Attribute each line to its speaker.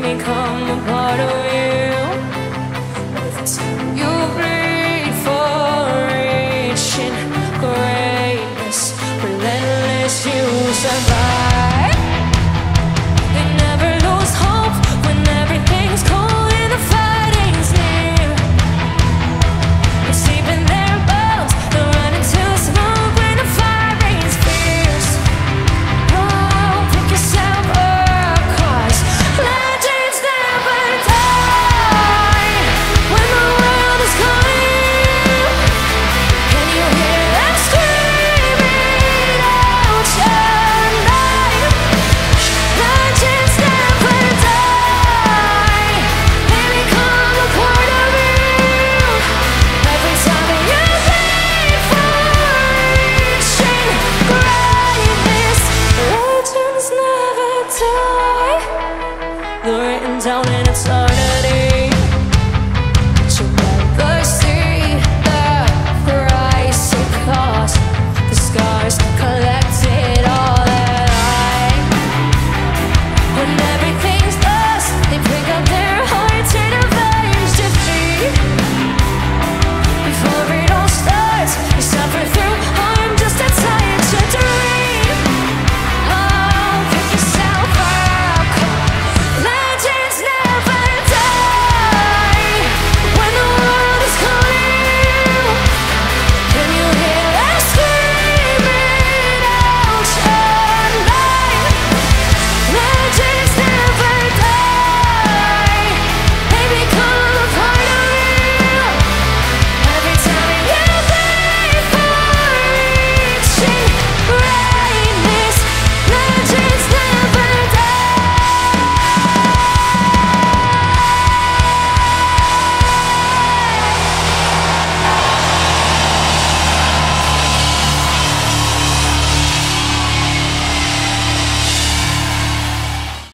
Speaker 1: become a part of you. Every time you bleed for reaching greatness, relentless, you survive. They never lose hope when everything's cold and the fighting's near. It's deep in their bones, they'll run into smoke when the fire rains fierce. Oh, pick yourself up, 'cause legends never die. When the world is calling, can you hear them screaming out your name? Legends never die. They become a part of you. Every time you bleed for reaching greatness, legends never die. They're written down in eternity.